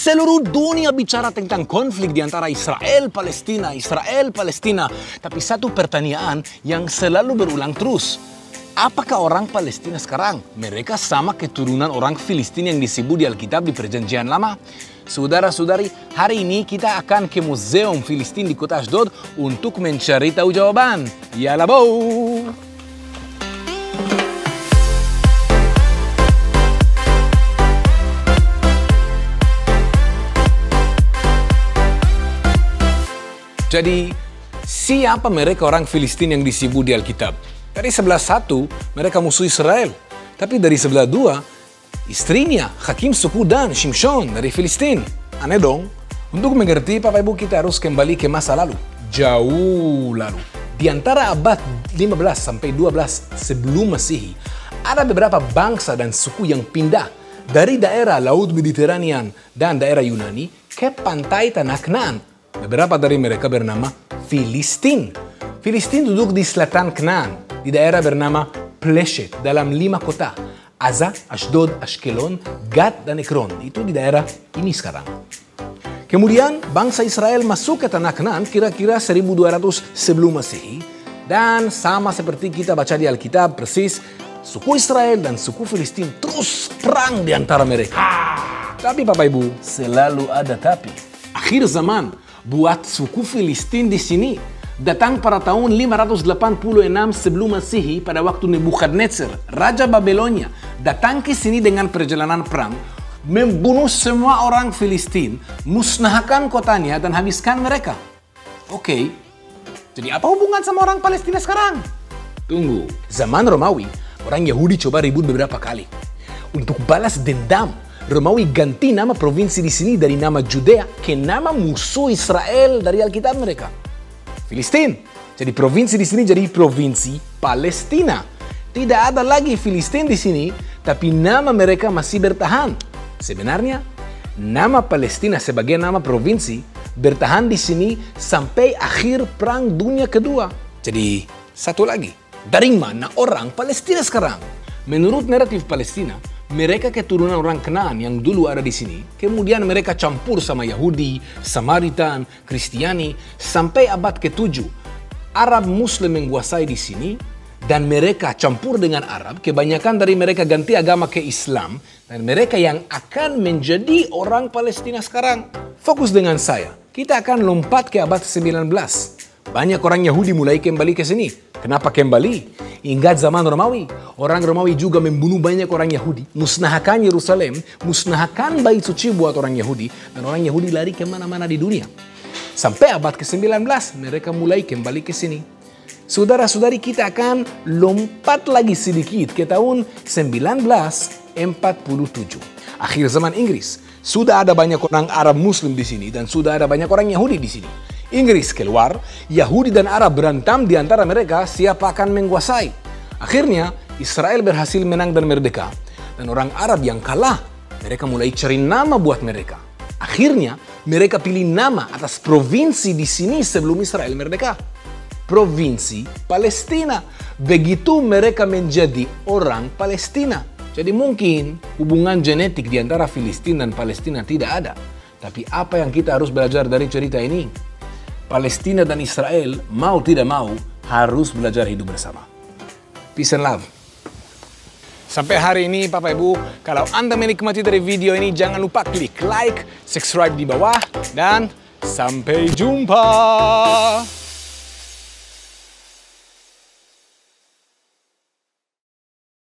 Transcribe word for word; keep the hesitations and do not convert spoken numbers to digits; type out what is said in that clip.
Seluruh dunia bicara tentang konflik di antara Israel-Palestina, Israel-Palestina. Tapi satu pertanyaan yang selalu berulang terus. Apakah orang Palestina sekarang mereka sama keturunan orang Filistin yang disebut di Alkitab di Perjanjian Lama? Saudara-saudari, hari ini kita akan ke Museum Filistin di kota Ashdod untuk mencari tahu jawaban. Yalla bow! Jadi, siapa mereka orang Filistin yang disebut di Alkitab? Dari sebelah satu, mereka musuh Israel. Tapi dari sebelah dua, istrinya, Hakim suku Dan, Shimshon dari Filistin. Aneh dong? Untuk mengerti, Bapak Ibu, kita harus kembali ke masa lalu. Jauh lalu. Di antara abad lima belas sampai dua belas sebelum Masehi, ada beberapa bangsa dan suku yang pindah dari daerah Laut Mediterranean dan daerah Yunani ke pantai Tanah Kanaan. Beberapa dari mereka bernama Filistin. Filistin duduk di selatan Kanaan, di daerah bernama Pleshet, dalam lima kota. Aza, Ashdod, Ashkelon, Gat, dan Ekron. Itu di daerah ini sekarang. Kemudian, bangsa Israel masuk ke Tanah Kanaan kira-kira seribu dua ratus sebelum Masehi. Dan sama seperti kita baca di Alkitab, persis, suku Israel dan suku Filistin terus perang di antara mereka. Tapi Bapak Ibu, selalu ada tapi. Akhir zaman, buat suku Filistin di sini datang pada tahun lima ratus delapan puluh enam sebelum Masehi pada waktu Nebukadnezar, Raja Babelonia, datang ke sini dengan perjalanan perang, membunuh semua orang Filistin, musnahkan kotanya dan habiskan mereka. Oke, jadi apa hubungan sama orang Palestina sekarang? Tunggu, zaman Romawi, orang Yahudi coba ribut beberapa kali. Untuk balas dendam, Romawi ganti nama provinsi di sini dari nama Judea ke nama musuh Israel dari Alkitab mereka. Filistin. Jadi provinsi di sini jadi provinsi Palestina. Tidak ada lagi Filistin di sini, tapi nama mereka masih bertahan. Sebenarnya, nama Palestina sebagai nama provinsi bertahan di sini sampai akhir Perang Dunia Kedua. Jadi, satu lagi. Dari mana orang Palestina sekarang? Menurut naratif Palestina, mereka keturunan orang Kanaan yang dulu ada di sini, kemudian mereka campur sama Yahudi, Samaritan, Kristiani, sampai abad ketujuh. Arab Muslim menguasai di sini, dan mereka campur dengan Arab, kebanyakan dari mereka ganti agama ke Islam, dan mereka yang akan menjadi orang Palestina sekarang. Fokus dengan saya, kita akan lompat ke abad sembilan belas. Banyak orang Yahudi mulai kembali ke sini. Kenapa kembali? Ingat zaman Romawi, orang Romawi juga membunuh banyak orang Yahudi, musnahkan Yerusalem, musnahkan bait suci buat orang Yahudi, dan orang Yahudi lari kemana-mana di dunia. Sampai abad ke sembilan belas, mereka mulai kembali ke sini. Saudara-saudari, kita akan lompat lagi sedikit ke tahun sembilan belas empat puluh tujuh. Akhir zaman Inggris, sudah ada banyak orang Arab Muslim di sini, dan sudah ada banyak orang Yahudi di sini. Inggris keluar, Yahudi dan Arab berantem di antara mereka siapa akan menguasai. Akhirnya, Israel berhasil menang dan merdeka. Dan orang Arab yang kalah, mereka mulai cari nama buat mereka. Akhirnya, mereka pilih nama atas provinsi di sini sebelum Israel merdeka. Provinsi Palestina. Begitu mereka menjadi orang Palestina. Jadi mungkin hubungan genetik di antara Filistin dan Palestina tidak ada. Tapi apa yang kita harus belajar dari cerita ini? Palestina dan Israel, mau tidak mau, harus belajar hidup bersama. Peace and love. Sampai hari ini, Bapak Ibu, kalau Anda menikmati dari video ini, jangan lupa klik like, subscribe di bawah, dan sampai jumpa!